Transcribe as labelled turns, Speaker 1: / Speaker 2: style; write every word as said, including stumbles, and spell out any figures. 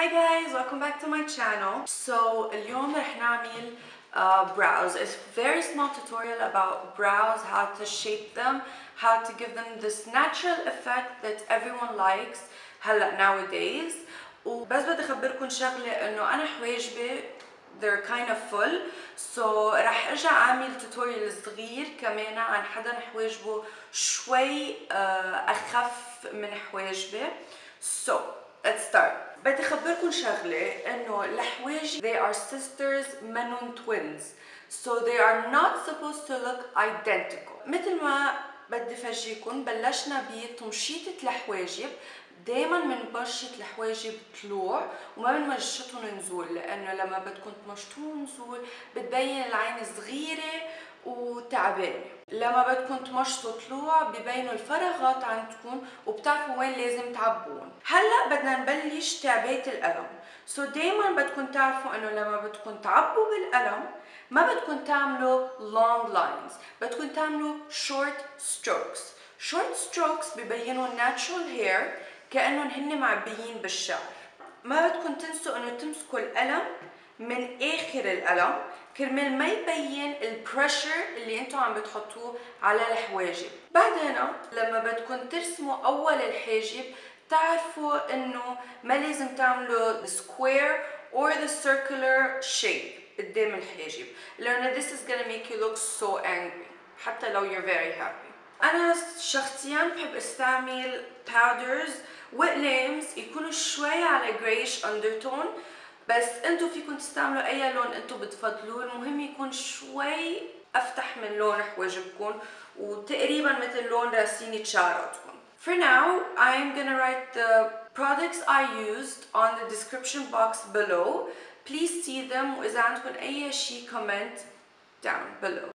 Speaker 1: Hi guys, welcome back to my channel. So اليوم رح نعمل uh, brows. It's a very small tutorial about brows, how to shape them, how to give them this natural effect that everyone likes هلا nowadays. وبس بدي اخبركم شغله انه انا حواجبي they're kind of full, so رح ارجع اعمل توتوريال صغير كمان عن حدا حواجبه شوي uh, اخف من حواجبي. So let's start. بدي اخبركم شغله انه الحواجب they are sisters منهم twins, so they are not supposed to look identical. مثل ما بدي فرجيكم بلشنا بتمشيطة الحواجب. دايما بنمشط الحواجب طلوع وما بنمشطهم نزول، لانه لما بدكم تمشطوهم نزول بتبين العين صغيره وتعبانه. لما بدكم تمشطوا طلوع ببينوا الفراغات عندكم وبتعرفوا وين لازم تعبون. هلا بدنا نبلش تعبئه القلم. سو so دايما بدكم تعرفوا انه لما بدكم تعبوا بالقلم ما بدكم تعملوا long lines، بدكم تعملوا short strokes. short strokes ببينوا natural hair كأنهم هن معبيين بالشعر. ما بدكم تنسوا انه تمسكوا القلم من اخر القلم كرمال ما يبين البريشر اللي انتم عم بتحطوه على الحواجب. بعدين لما بدكم ترسموا اول الحاجب تعرفوا انه ما لازم تعملوا the square or the circular shape قدام الحاجب، لانه this is gonna make you look so angry حتى لو you're very happy. انا شخصيا بحب استعمل powders واقلامز يكونوا شوي على grayish undertone، بس انتو فيكم تستعملوا اي لون انتو بتفضلوه، المهم يكون شوي افتح من لون حواجبكم وتقريبا مثل لون راسين شعراتكم. For now, I'm gonna write the products I used on the description box below. Please see them. وإذا عندكم أي شيء comment down below.